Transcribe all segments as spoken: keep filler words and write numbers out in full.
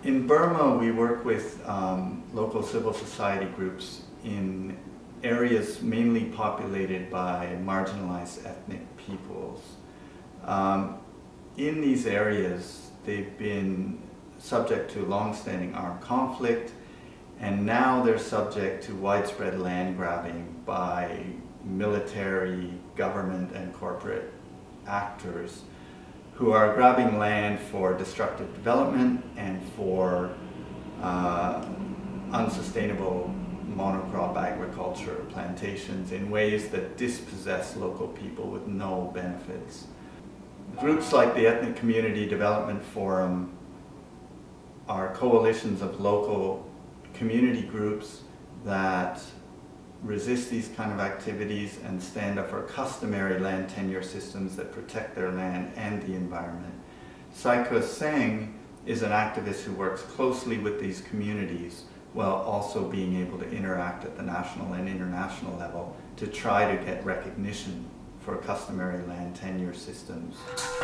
In Burma, we work with um, local civil society groups in areas mainly populated by marginalized ethnic peoples. Um, in these areas, they've been subject to long-standing armed conflict, and now they're subject to widespread land grabbing by military, government, and corporate actors who are grabbing land for destructive development and for uh, unsustainable monocrop agriculture plantations in ways that dispossess local people with no benefits. Groups like the Ethnic Community Development Forum are coalitions of local community groups that resist these kind of activities and stand up for customary land tenure systems that protect their land and the environment. Sai Khur Hseng is an activist who works closely with these communities while also being able to interact at the national and international level to try to get recognition for customary land tenure systems.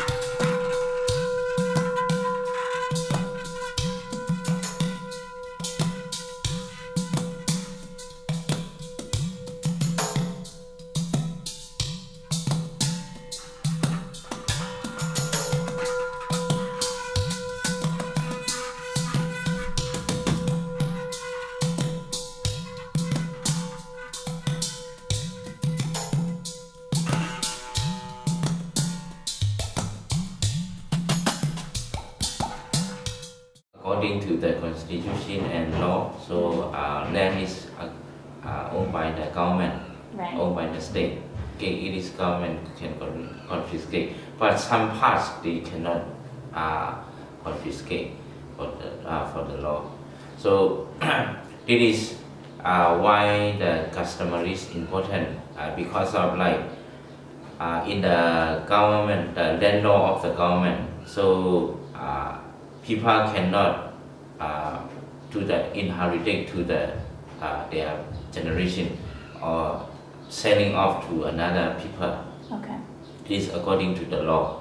According to the constitution and law, so uh, land is uh, uh, owned by the government, right. owned by the state. Okay, it is government can confiscate, but some parts they cannot uh, confiscate for the, uh, for the law. So it is uh, why the customary is important uh, because of like uh, in the government, the land law of the government. So uh, people cannot uh, to the inherited to the uh, their generation or selling off to another people. Okay. This according to the law.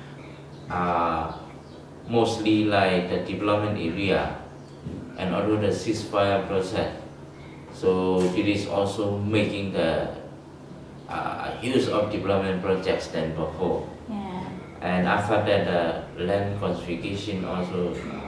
Uh, mostly like the development area and also the ceasefire process. So it is also making the uh, use of development projects than before. Yeah. And after that, the land confiscation also uh,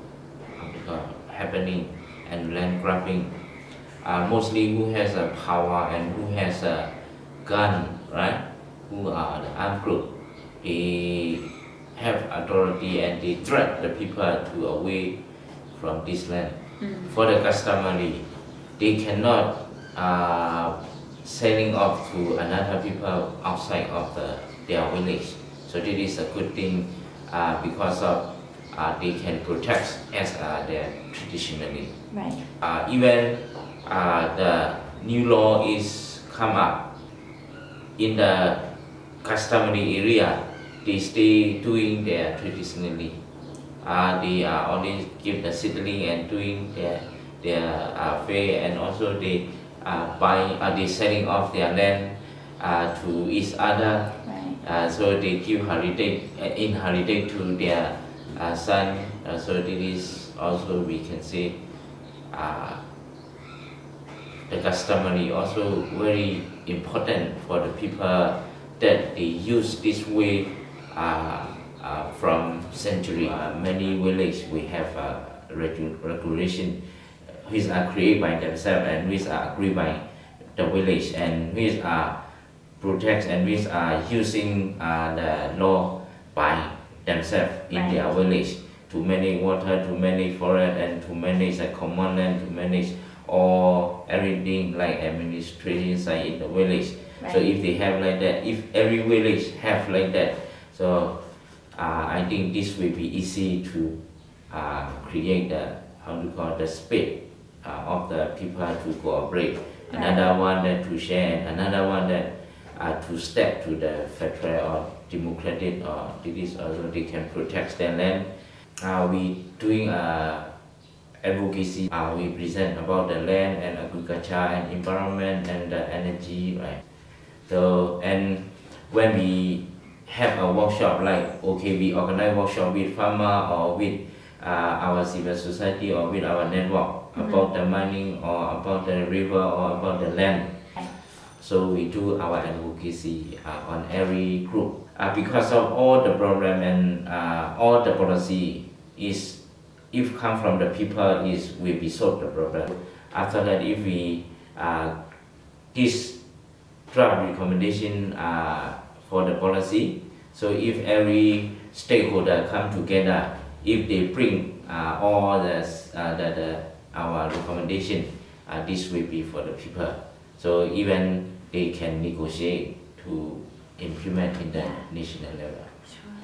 happening and land grabbing. Uh, mostly who has a power and who has a gun, right? Who are the armed group. They have authority and they drag the people to away from this land. Mm. For the customary, they cannot uh, selling off to another people outside of the, their village. So this is a good thing uh, because of uh, they can protect as uh, their traditionally. Right. Uh, even uh, the new law is come up in the customary area, they stay doing their traditionally. Uh, they uh, only give the settling and doing their their uh, fair, and also they uh, buy uh, they selling off their land uh, to each other. Right. Uh, so they give heritage, uh, inherited to their uh, son. Uh, so this is also we can say uh, the customary also very important for the people that they use this way uh, uh, from century. Uh, many villages we have uh, regu regulation which are created by themselves and which are agreed by the village and which are protect and which are using uh, the law by themselves in right. their village to manage water, to manage forest, and to manage the common land, to manage all everything like administration side in the village. Right. So if they have like that, if every village have like that, so uh, I think this will be easy to uh, create the how to call the space uh, of the people to cooperate. Right. Another one that to share, and another one that uh, to step to the federal or democratic, or this also they can protect their land. Uh, we doing uh, advocacy. Uh, we present about the land and agriculture and environment and the energy, right? So and when we have a workshop, like okay, we organize workshop with farmer or with uh, our civil society or with our network mm-hmm. about the mining or about the river or about the land. So we do our advocacy uh, on every group. Uh, because of all the problem and uh, all the policy is, if come from the people, is will be solved the problem. After that, if we uh, this draft recommendation uh, for the policy, so if every stakeholder come together, if they bring uh, all the, uh, the, the our recommendation, uh, this will be for the people. So even they can negotiate to implement in the national level. Sure.